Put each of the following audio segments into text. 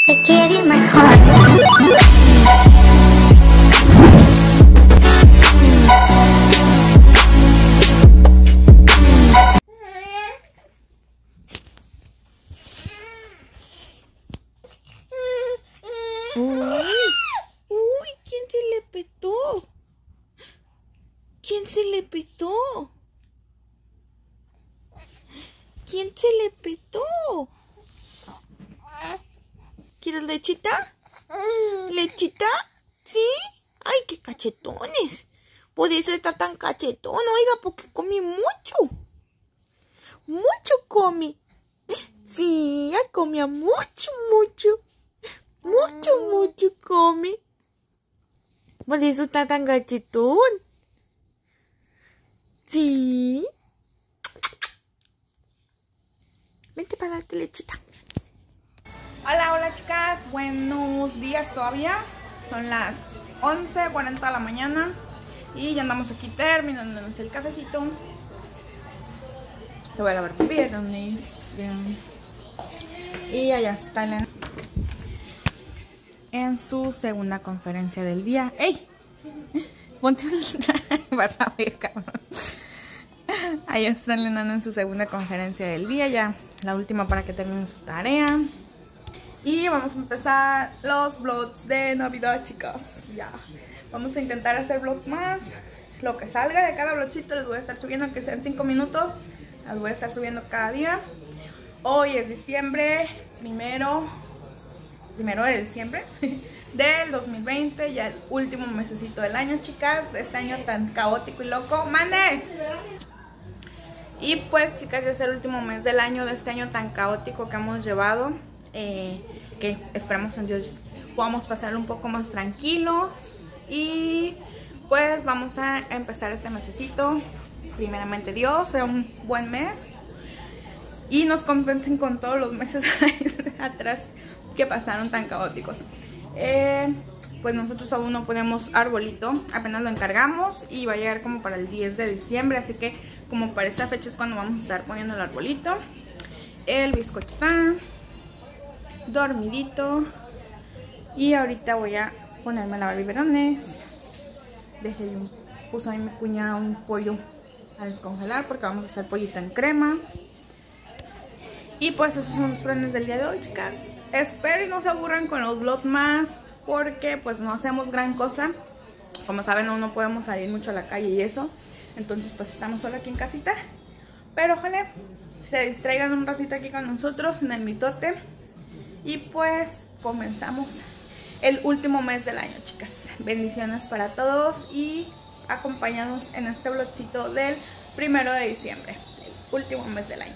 I gave you my heart. Uy, ¿quién se le petó? ¿Quién se le petó? ¿Quién se le petó? ¿Quieres lechita? ¿Lechita? ¿Sí? ¡Ay, qué cachetones! Por eso está tan cachetón, oiga, porque come mucho. Mucho come. Sí, ya comía mucho. Mucho come. Por eso está tan cachetón. Sí. Vente para darte lechita. Hola chicas, buenos días todavía. Son las 11:40 de la mañana y ya andamos aquí terminando el cafecito. Le voy a lavar piernas. Y allá está Elena en su segunda conferencia del día. ¡Ey! Ponte vas a ver, cabrón. Ahí está Elena en su segunda conferencia del día, ya la última para que termine su tarea. Y vamos a empezar los vlogs de Navidad, chicas. Ya, vamos a intentar hacer vlog más. Lo que salga de cada vlogcito les voy a estar subiendo, aunque sean 5 minutos. Las voy a estar subiendo cada día. Hoy es diciembre, primero de diciembre del 2020. Ya el último mesecito del año, chicas. De este año tan caótico y loco. ¡Mande! Y pues, chicas, ya es el último mes del año, de este año tan caótico que hemos llevado. Que esperamos en Dios podamos pasar un poco más tranquilo. Y pues vamos a empezar este mesecito, primeramente Dios, sea un buen mes y nos compensen con todos los meses atrás que pasaron tan caóticos. Pues nosotros aún no ponemos arbolito, apenas lo encargamos y va a llegar como para el 10 de diciembre, así que como para esa fecha es cuando vamos a estar poniendo el arbolito. El bizcocho está dormidito y ahorita voy a ponerme a lavar biberones. Puso ahí mi cuñada un pollo a descongelar porque vamos a hacer pollito en crema. Y pues esos son los planes del día de hoy, chicas. Espero y no se aburran con los vlogs más, porque pues no hacemos gran cosa. Como saben, no podemos salir mucho a la calle y eso. Entonces pues estamos solo aquí en casita. Pero ojalá se distraigan un ratito aquí con nosotros en el mitote. Y pues comenzamos el último mes del año, chicas. Bendiciones para todos y acompáñanos en este vlogcito del 1 de diciembre, el último mes del año.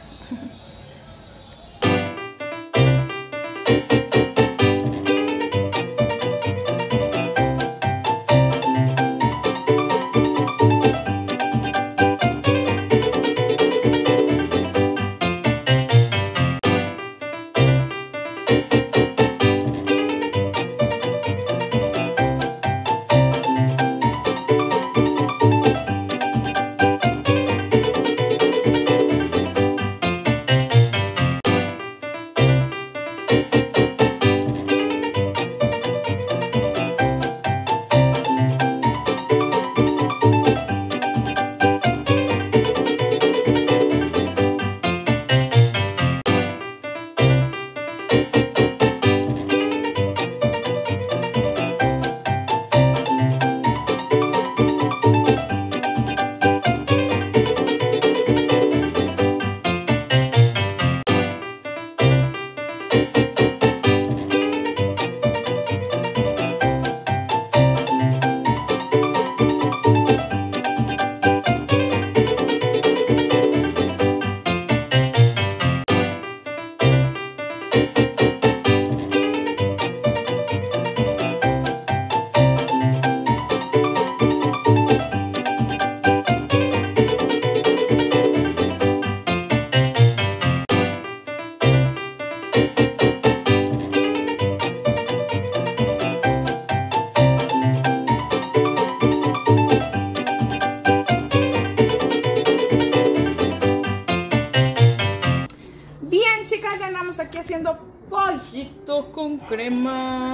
con crema.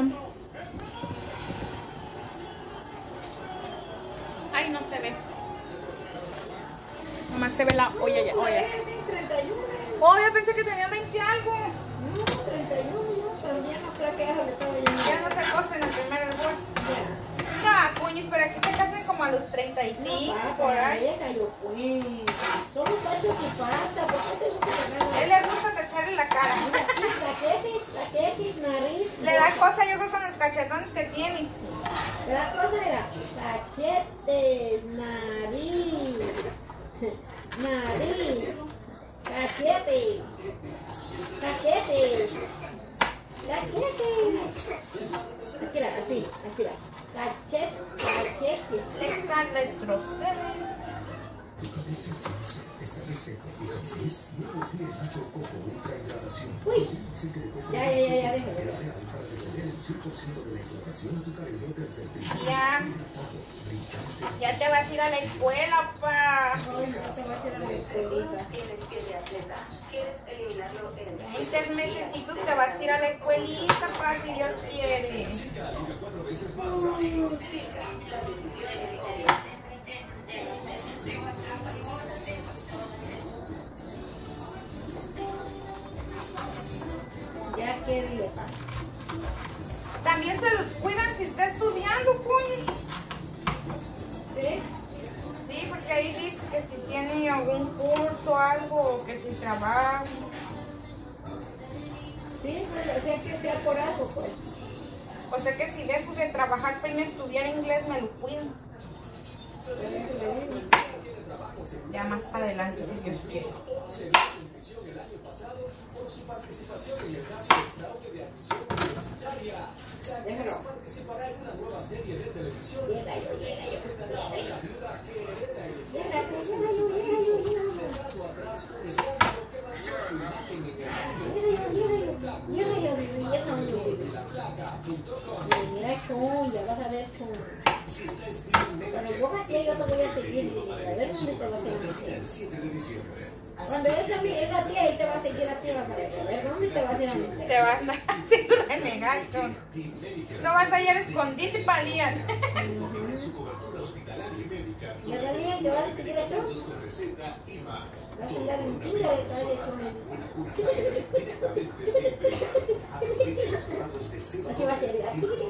Ay, no se ve. Nomás se ve la olla ya. Oye. Oh, yo pensé que tenía 20 algo. No, 31, pero ya no flaqueas le estaba yendo. Ya no se cosen el primer hervor. No, cuñis, pero aquí se casan como a los 35, no, por ahí. Yo, pues. Solo tachos y pasta. ¿Por qué te gusta A él le gusta tacharle la cara. Cachetes, nariz. Le da cosa, yo creo, con los cachetones que tiene. Le da cosa, mira. Cachetes, nariz. Nariz. Cachetes. Cachetes. Cachetes. Mira, así. Cachetes. Extra retrocede. Está reseco y con frizz, nuevo té macho coco ultra hidratación. Uy. Ya, déjalo. Para devolver el 100% de la hidratación a tu cabello tercer trimestre. Ya te vas a ir a la escuela, pa. Ay, no te vas a ir a la escuelita. ¿Quieres eliminarlo en 20 mesecitos te vas a ir a la escuelita, pa, si Dios quiere. Ya que le pasa. También se los cuidan si está estudiando, cuñi. ¿Sí? Sí, porque ahí dice que si tiene algún curso o algo, o que si trabaja. Sí, o sea que sea por algo, pues. O sea que si dejo de trabajar para irme a estudiar inglés, me lo cuidan. Ya más para adelante, si Dios quiere. Déjalo. Mira, chon, ya vas a ver, chon. Pero yo a ti, yo te voy a seguir. A ver dónde te vas a meter. Cuando él también a ti, él te va a seguir a ti, vas a ver. A ver dónde te vas a ir a meter. Te vas a hacer renegar, chon. No vas a ir al escondite para liar. ¿Ya también te vas a seguir a chon? Vas a andar en tira detrás de chon. Así va a ser.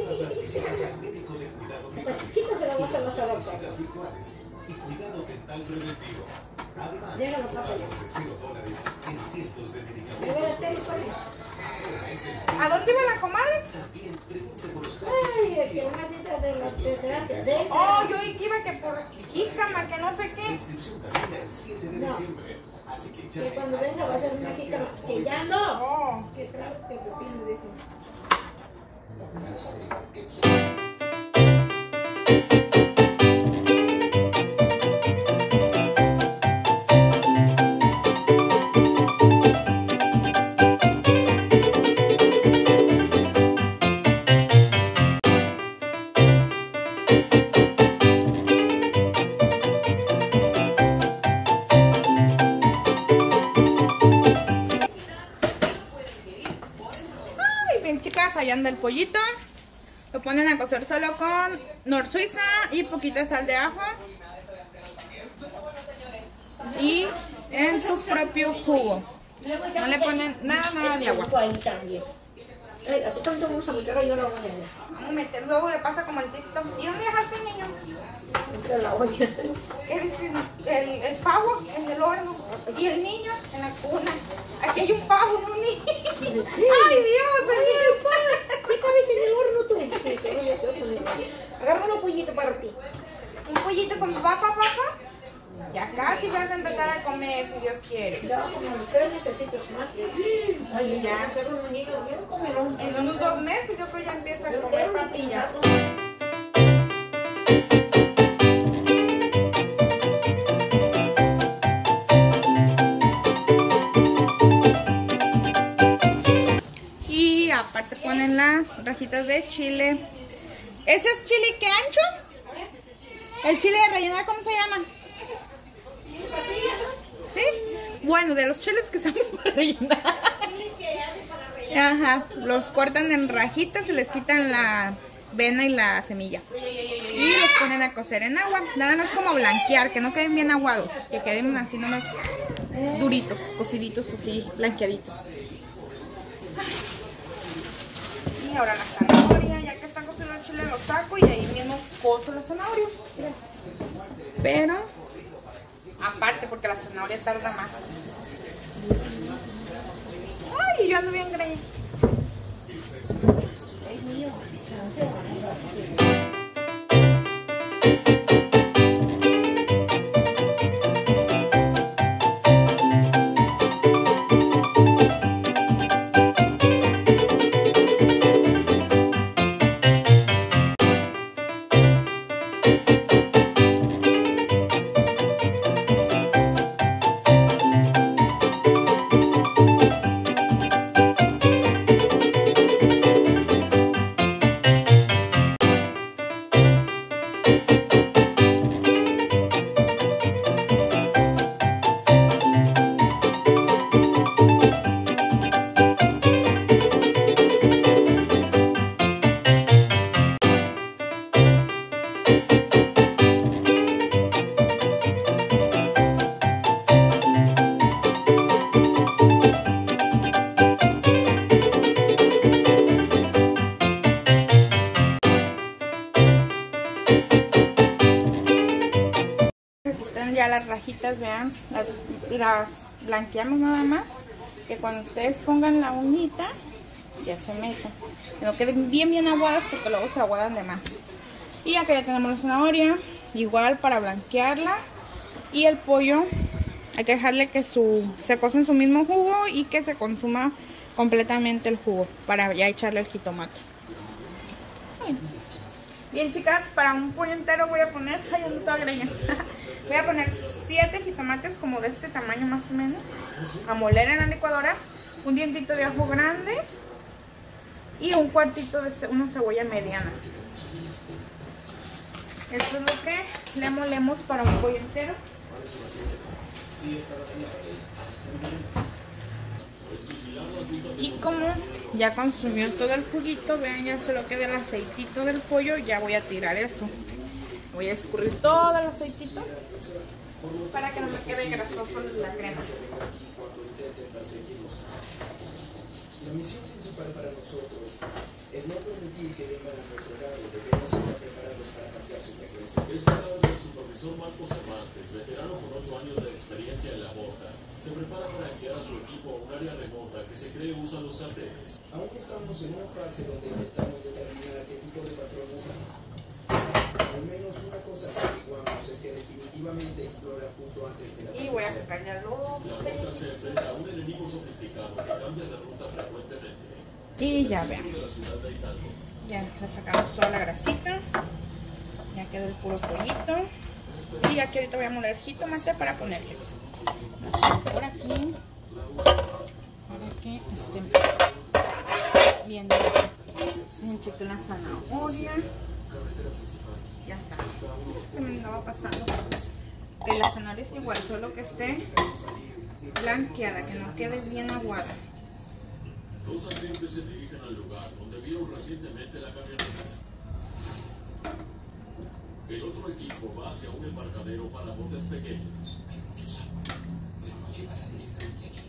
Hasta chiquito se lo vas a pasar a la y cuidado dental preventivo. Además, Déjalo, papá. $0 en cientos de ¿Me voy a medicamentos. tener con él? ¿A dónde iba la comadre? También pregunte por los Ay, es que una cita de las terapias. Oh, yo oí que iba que por jícama, que no sé qué. inscripción también el 7 de No. diciembre. Así que Que ya cuando venga va a ser una jícama. Que ya no. Oh. Que claro que pepino, dicen. Ay, bien chicas, allá anda el pollito. Lo ponen a cocer solo con nor suiza y poquita sal de ajo. Y en su propio jugo. No le ponen nada de agua. Ahí también. Ay, así tanto vamos a meter ahí, yo la voy a ver. Vamos a meter, luego le pasa como el TikTok. ¿Y dónde dejaste, niño? Entre la olla. El pavo en el horno y el niño en la cuna. Aquí hay un pavo, un niño. ¡Ay, Dios! El niño está... ¿Qué cabeza en el horno tú? Agarra un pollito para ti. Un pollito con papá. Ya casi vas a empezar a comer, si Dios quiere. Ya como los 3 necesitos más. Ay, ya hacer un niño bien comelón. En unos 2 meses yo creo ya empieza a comer papilla. Y aparte ponen las rajitas de chile. ¿Ese es chile que ancho? ¿El chile de rellenar cómo se llama? ¿Sí? Bueno, de los chiles que usamos para rellenar. Ajá, los cortan en rajitas y les quitan la vena y la semilla. Y los ponen a cocer en agua. Nada más como blanquear, que no queden bien aguados. Que queden así nomás duritos, cociditos así, blanqueaditos. Y ahora la zanahoria, ya que está cocido el chile lo saco y ahí mismo cozo la zanahoria. Pero aparte porque la zanahoria tarda más. Ay, yo ando bien greñas. Ya las rajitas, vean, las blanqueamos nada más, que cuando ustedes pongan la uñita ya se metan, que no queden bien aguadas porque luego se aguadan de más. Y acá ya tenemos la zanahoria, igual para blanquearla. Y el pollo hay que dejarle que se cose en su mismo jugo y que se consuma completamente el jugo para ya echarle el jitomate. Bien, chicas, para un pollo entero voy a poner, ay, ando toda greñas. Voy a poner 7 jitomates como de este tamaño más o menos, a moler en la licuadora, un dientito de ajo grande y un cuartito de una cebolla mediana. Esto es lo que le molemos para un pollo entero. Y como ya consumió todo el juguito, vean, ya solo queda el aceitito del pollo, ya voy a tirar eso. Voy a escurrir todo el aceitito para que no me quede grasoso la crema. La misión principal para nosotros es no permitir que vengan a nuestro hogar. Debemos estar preparados para cambiar su frecuencia. Es palabra del supervisor Marcos Cervantes, veterano con 8 años de experiencia en la bota. Se prepara para enviar a su equipo a un área remota que se cree usa los carteles. Aún estamos en una fase donde intentamos determinar qué tipo de patrón usan. Al menos una cosa que averiguamos es que definitivamente explora justo antes de la Y voy a sacar ya los La bota se enfrenta a un enemigo sofisticado que cambia de ruta frecuentemente. y ya vean. De la ciudad de Hidalgo. Ya le sacamos toda la grasita. Ya quedó el puro pollito. Y aquí ahorita voy a moler jitomate para ponerle. Por aquí. Para que esté bien. Un chico la zanahoria. Ya está. Se me andaba pasando. Que la zanahoria es igual, solo que esté blanqueada, que no quede bien aguada. 2 agentes se dirigen al lugar donde vieron recientemente la camioneta. El otro equipo va hacia un embarcadero para botes pequeños. Hay muchos árboles. Debemos llevarla directamente aquí.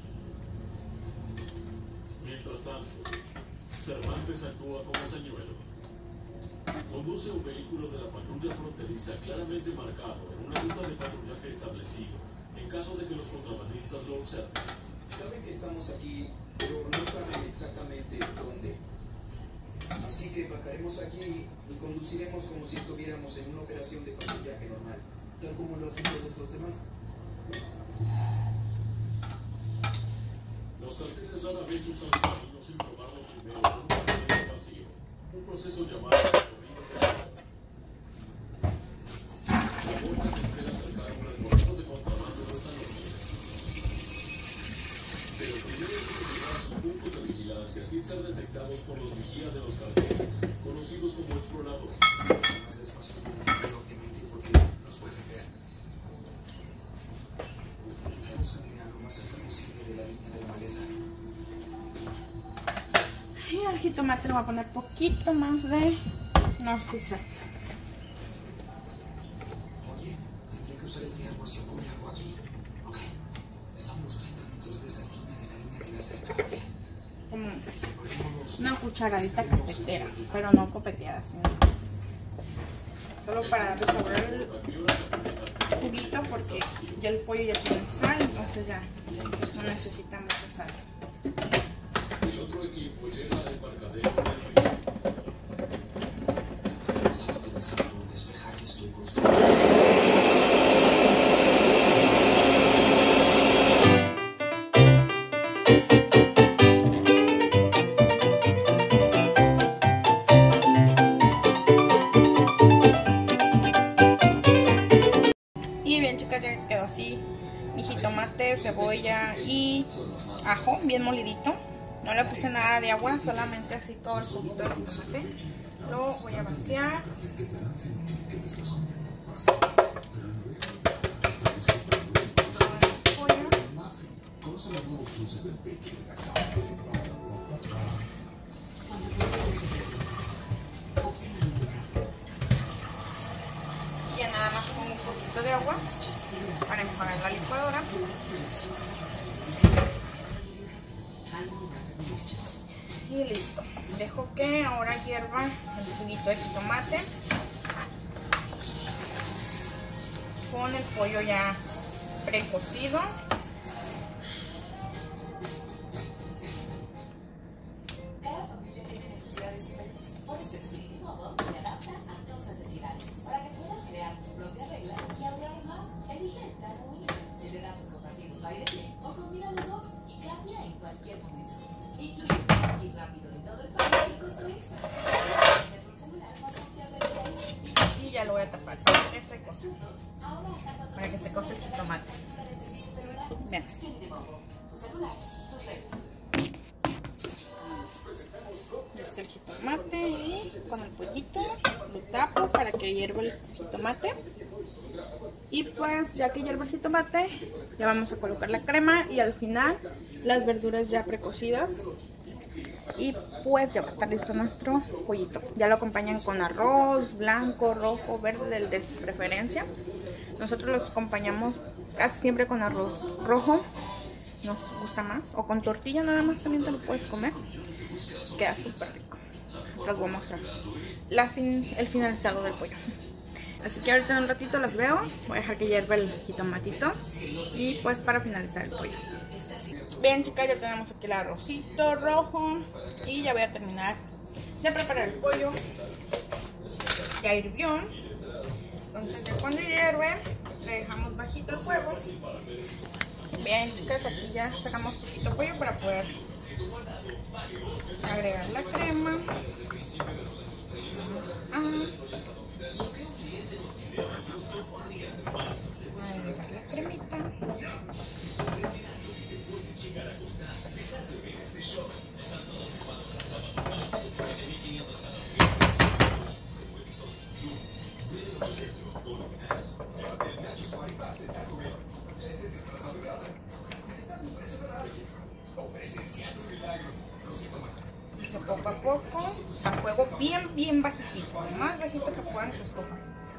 Mientras tanto, Cervantes actúa como señuelo. Conduce un vehículo de la patrulla fronteriza claramente marcado en una ruta de patrullaje establecido, en caso de que los contrabandistas lo observen. Saben que estamos aquí, pero no saben exactamente dónde. Así que bajaremos aquí y conduciremos como si estuviéramos en una operación de patrullaje normal, tal como lo hacen todos los demás. Los carteles rara vez usan un camino sin probarlo primero con un cartel vacío, un proceso llamado recorrido de la bota. La bota espera sacar un recorrido de contrabando esta noche. Pero primero hay que llegar a sus puntos de vigilancia sin ser detectados por los vigías de los carteles, conocidos como exploradores. Más despacio, obviamente, porque nos pueden ver. Intentamos caminar lo más cerca posible de la línea de la maleza. La jitomate le voy a poner poquito más de narcisa. Oye, tendría que usar este agua si ocurre algo aquí. Ok, estamos 30 metros de esa esquina de la línea que la cerca. Como una cucharadita cafetera, pero no copeteada, sino solo para darle sabor al juguito, porque ya el pollo ya tiene sal, entonces ya no necesita mucha sal. El otro equipo llega al embarcadero del río. Estaba pensando en despejar esto y construir. Y bien, chicas, ya quedó así mi jitomate, cebolla y ajo bien molidito. No le puse nada de agua, solamente así todo el juguito del jitomate. Lo voy a vaciar. Y ya nada más pongo un poquito de agua para enjuagar la licuadora. Y listo. Dejo que ahora hierva el juguito de jitomate con el pollo ya precocido. Cada familia tiene necesidades diferentes. Por eso Xfinity Mobile se adapta a tus necesidades. Para que puedas crear tus propias reglas y ahorrar más, elige el plan único, el de datos compartidos by the o combina los dos y cambia en cualquier momento. Incluye un chip rápido en todo el país sin costo extra. El celular más confiable del país. Y ya lo voy a tapar para que se cose. Ahora hasta Para que se cose el jitomate. de servicio celular. Bien. Xfinity Mobile. Tu celular, tus reglas. Este el jitomate y con el pollito lo tapo para que hierva el jitomate. Y pues ya que hierva el jitomate, ya vamos a colocar la crema y al final las verduras ya precocidas. Y pues ya va a estar listo nuestro pollito. Ya lo acompañan con arroz blanco, rojo, verde, del de su preferencia. Nosotros los acompañamos casi siempre con arroz rojo. Nos gusta más. O con tortilla nada más también te lo puedes comer. Queda súper rico. Los voy a mostrar el finalizado del pollo. Así que ahorita en un ratito los veo. Voy a dejar que hierva el jitomatito. Y pues para finalizar el pollo. Bien, chicas, ya tenemos aquí el arrocito rojo. Y ya voy a terminar de preparar el pollo. Ya hirvió. Entonces ya cuando hierve, le dejamos bajito el fuego. Bien, chicas, aquí ya sacamos poquito pollo para poder agregar la crema. Agregar la cremita. Poco a poco, a fuego bien bajito, lo más bajito que puedan su estufa,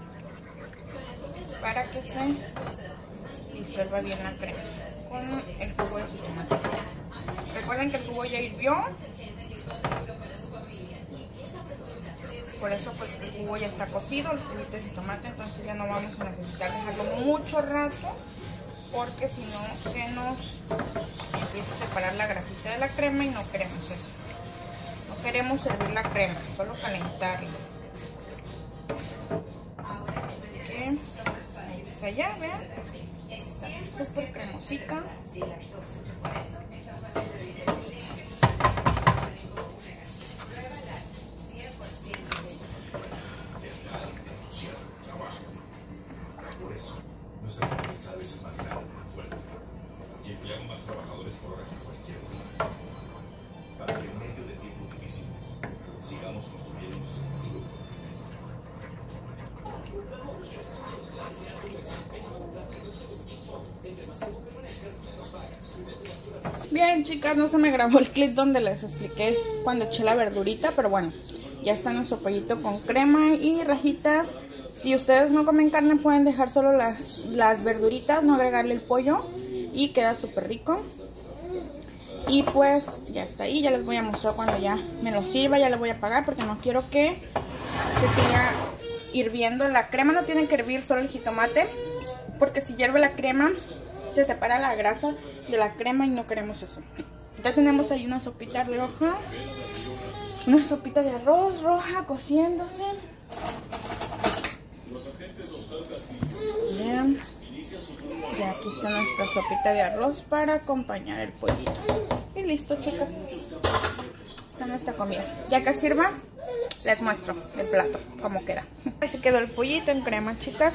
para que se disuelva bien la crema con el jugo de jitomate. Recuerden que el jugo ya hirvió, por eso pues el jugo ya está cocido, el juguito de jitomate, entonces ya no vamos a necesitar dejarlo mucho rato, porque si no se nos empieza a separar la grasita de la crema y no queremos eso. No queremos servir la crema, solo calentarla. Así que ahí está ya, vean. Está súper cremosita. Por eso, nuestra familia cada vez es más grande y fuerte. Y emplean más trabajadores por hora que cualquier otra. Para que en medio de tiempos difíciles sigamos construyendo nuestro futuro con optimismo. Bien, chicas, no se me grabó el clip donde les expliqué cuando eché la verdurita, pero bueno, ya está nuestro pollito con crema y rajitas. Si ustedes no comen carne, pueden dejar solo las verduritas, no agregarle el pollo, y queda súper rico. Y pues ya está ahí, ya les voy a mostrar cuando ya me lo sirva. Ya le voy a apagar porque no quiero que se siga hirviendo. La crema no tiene que hervir, solo el jitomate, porque si hierve la crema se separa la grasa de la crema y no queremos eso. Ya tenemos ahí una sopita roja, una sopita de arroz roja cociéndose. Bien. Y aquí está nuestra sopita de arroz para acompañar el pollito. Y listo, chicas. Está nuestra comida. Ya que sirva, les muestro el plato, cómo queda. Así quedó el pollito en crema, chicas.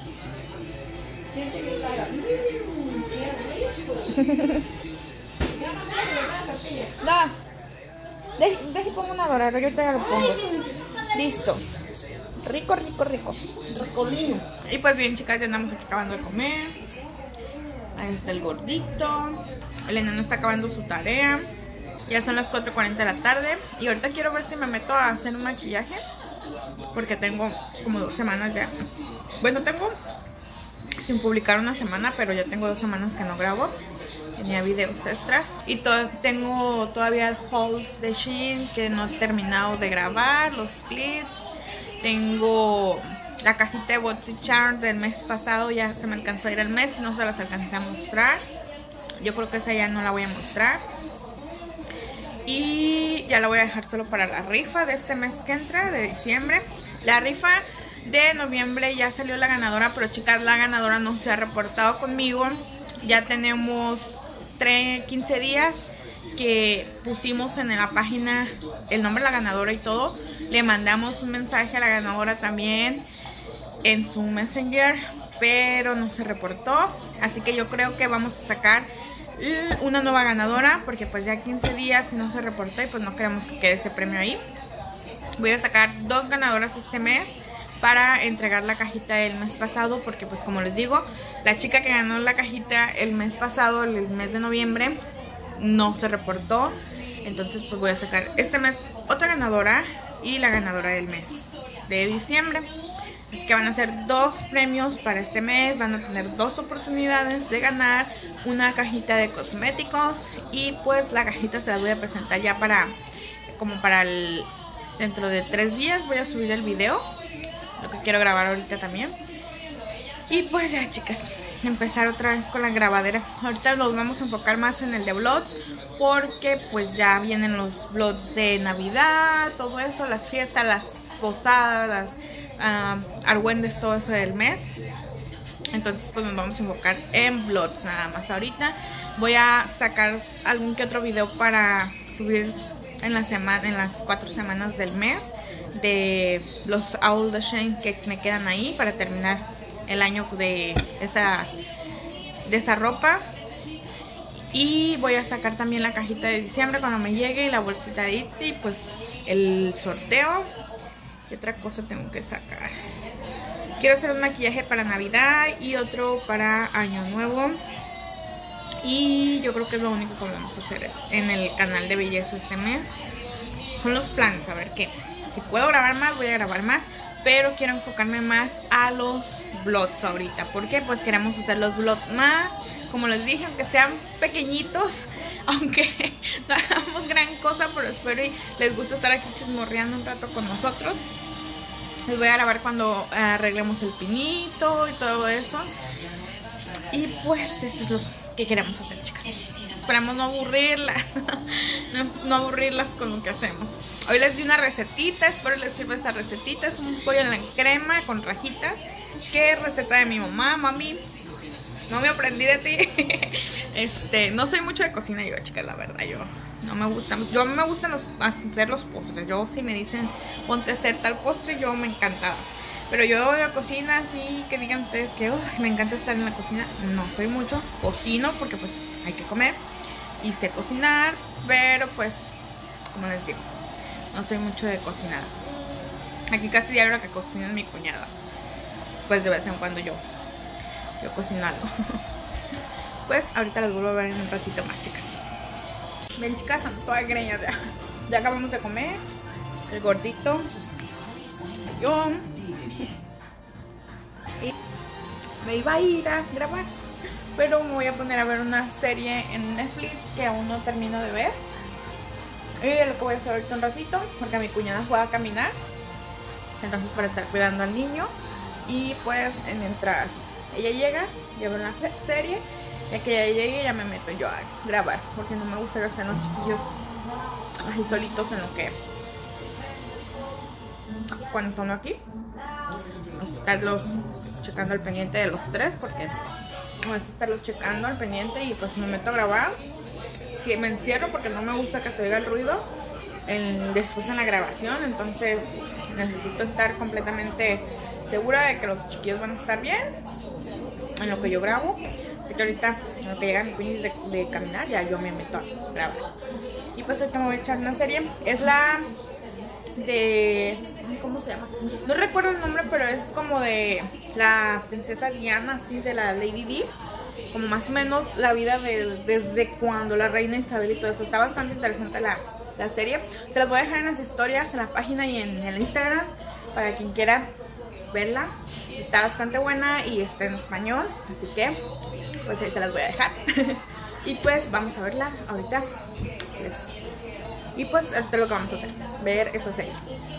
Da. Deje pongo una dorada, yo ahorita ya lo pongo. Listo. Rico, rico, rico. Ricolino. Y pues bien, chicas, ya andamos aquí acabando de comer. Ahí está el gordito. El enano está acabando su tarea. Ya son las 4:40 de la tarde. Y ahorita quiero ver si me meto a hacer un maquillaje, porque tengo como 2 semanas ya. Bueno, tengo sin publicar una semana, pero ya tengo 2 semanas que no grabo. Tenía videos extras. Y tengo todavía hauls de Shein que no he terminado de grabar. Los clips. Tengo la cajita de BoxyCharm del mes pasado. Ya se me alcanzó a ir el mes y no se las alcancé a mostrar. Yo creo que esa ya no la voy a mostrar. Y ya la voy a dejar solo para la rifa de este mes que entra, de diciembre. La rifa de noviembre ya salió la ganadora, pero chicas, la ganadora no se ha reportado conmigo. Ya tenemos 15 días que pusimos en la página el nombre de la ganadora y todo. Le mandamos un mensaje a la ganadora también en su Messenger, pero no se reportó. Así que yo creo que vamos a sacar una nueva ganadora, porque pues ya 15 días y no se reportó y pues no queremos que quede ese premio ahí. Voy a sacar 2 ganadoras este mes para entregar la cajita del mes pasado, porque pues como les digo, la chica que ganó la cajita el mes pasado, el mes de noviembre, no se reportó. Entonces pues voy a sacar este mes otra ganadora y la ganadora del mes de diciembre. Así que van a ser 2 premios para este mes. Van a tener 2 oportunidades de ganar una cajita de cosméticos. Y pues la cajita se la voy a presentar ya para dentro de 3 días. Voy a subir el video, lo que quiero grabar ahorita también. Y pues ya, chicas, empezar otra vez con la grabadera. Ahorita los vamos a enfocar más en el de vlogs, porque pues ya vienen los vlogs de Navidad, todo eso, las fiestas, las posadas, las argüendes, todo eso del mes. Entonces pues nos vamos a enfocar en vlogs nada más ahorita. Voy a sacar algún que otro video para subir en la semana, en las 4 semanas del mes, de los hauls de Shein que me quedan ahí para terminar el año de esa ropa. Y voy a sacar también la cajita de diciembre cuando me llegue, y la bolsita de Etsy, pues el sorteo. ¿Qué otra cosa tengo que sacar? Quiero hacer un maquillaje para Navidad y otro para Año Nuevo. Y yo creo que es lo único que vamos a hacer en el canal de belleza este mes. Son los planes, a ver qué. Si puedo grabar más, voy a grabar más. Pero quiero enfocarme más a los vlogs ahorita. Porque pues queremos hacer los vlogs más, como les dije, aunque sean pequeñitos, aunque no hagamos gran cosa, pero espero y les gusta estar aquí chismorreando un rato con nosotros. Les voy a grabar cuando arreglemos el pinito y todo eso. Y pues eso es lo que queremos hacer, chicas. Esperamos no aburrirlas, no aburrirlas con lo que hacemos. Hoy les di una recetita, espero les sirva esa recetita. Es un pollo en la crema con rajitas. ¿Qué receta de mi mamá, mami? No me aprendí de ti. No soy mucho de cocina yo, chicas, la verdad. Yo no me gusta. Yo me gustan hacer los postres. Yo, si me dicen ponte a hacer tal postre, yo me encantaba. Pero yo de cocina, así que digan ustedes que me encanta estar en la cocina, no soy mucho. Cocino porque pues hay que comer y sé cocinar, pero pues, como les digo, no soy mucho de cocinar. Aquí casi diario lo que cocina es mi cuñada. pues de vez en cuando yo cocino algo. Pues ahorita las vuelvo a ver en un ratito más, chicas. Ven, chicas, son todas greñas ya. Ya acabamos de comer. El gordito, yo, y me iba a ir a grabar, pero me voy a poner a ver una serie en Netflix que aún no termino de ver. Y lo que voy a hacer ahorita un ratito, porque mi cuñada juega a caminar, entonces para estar cuidando al niño. Y pues mientras ella llega, yo veo la serie. Ya que ella llegue, ya me meto yo a grabar, porque no me gusta gastar los chiquillos así solitos en lo que cuando son aquí, estarlos checando al pendiente de los tres, porque no es estarlos checando al pendiente. Y pues me meto a grabar, si me encierro porque no me gusta que se oiga el ruido después en la grabación. Entonces necesito estar completamente segura de que los chiquillos van a estar bien en lo que yo grabo. Así que ahorita, en lo que llega mi cuñi de caminar, ya yo me meto a grabar. Y pues ahorita me voy a echar una serie. Es la de... ¿cómo se llama? No recuerdo el nombre, pero es como de la princesa Diana, así, de la Lady Di. Como más o menos la vida desde cuando la reina Isabel y todo eso. Está bastante interesante la serie. Se las voy a dejar en las historias, en la página y en el Instagram, para quien quiera verla. Está bastante buena y está en español, así que pues ahí se las voy a dejar. Y pues vamos a verla ahorita. Y pues ahorita lo que vamos a hacer, ver esa serie.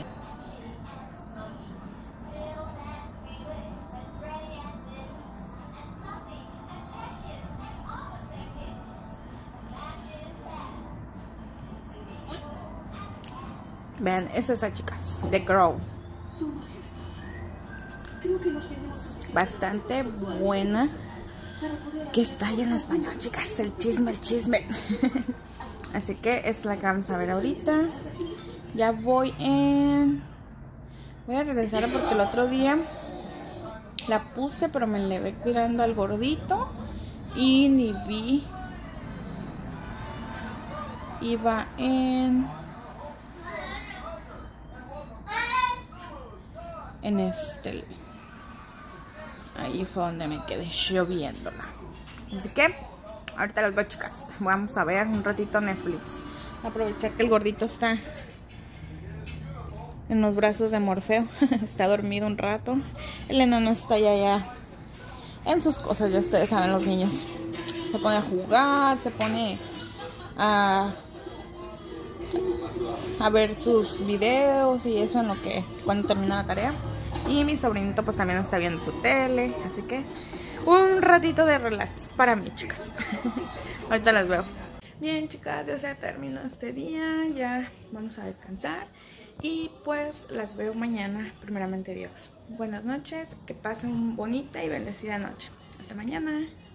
Vean, es esa, chicas, The Crown. Bastante buena. Que está ahí en español, chicas. El chisme. Así que es la que vamos a ver ahorita. Ya voy a regresar porque el otro día la puse, pero me le ve cuidando al gordito y ni vi. Iba en ahí fue donde me quedé yo viéndola. Así que ahorita las veo, chicas. Vamos a ver un ratito Netflix. Aprovechar que el gordito está en los brazos de Morfeo. Está dormido un rato. El enano está ya en sus cosas. Ya ustedes saben, los niños se pone a jugar, se pone a ver sus videos y eso en lo que cuando termina la tarea. Y mi sobrinito pues también está viendo su tele. Así que un ratito de relax para mí, chicas. Ahorita las veo. Bien, chicas, ya se terminó este día. Ya vamos a descansar. Y pues las veo mañana, primeramente Dios. Buenas noches, que pasen bonita y bendecida noche. Hasta mañana.